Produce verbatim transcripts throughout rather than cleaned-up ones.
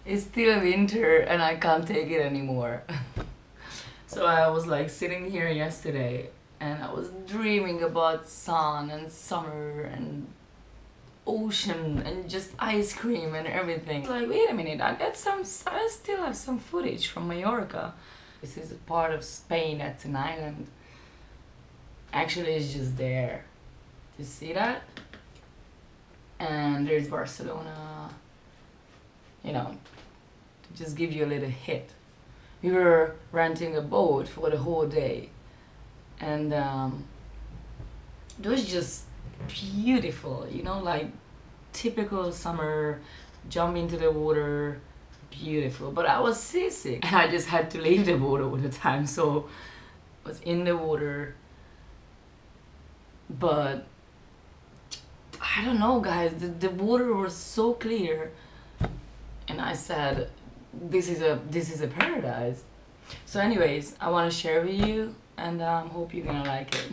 it's still winter and I can't take it anymore. So I was like sitting here yesterday and I was dreaming about sun and summer and ocean and just ice cream and everything. Like, wait a minute, I got some, I still have some footage from Mallorca. This is a part of Spain, that's an island. Actually, it's just there. You see that? And there's Barcelona. You know, to just give you a little hit. We were renting a boat for the whole day. And um, it was just beautiful, you know, like typical summer, jump into the water, beautiful. But I was seasick and I just had to leave the boat all the time, so I was in the water. But I don't know, guys, the, the water was so clear and I said this is a this is a paradise. So anyways, I want to share with you and um, hope you're gonna like it.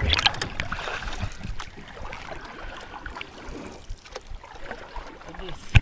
This.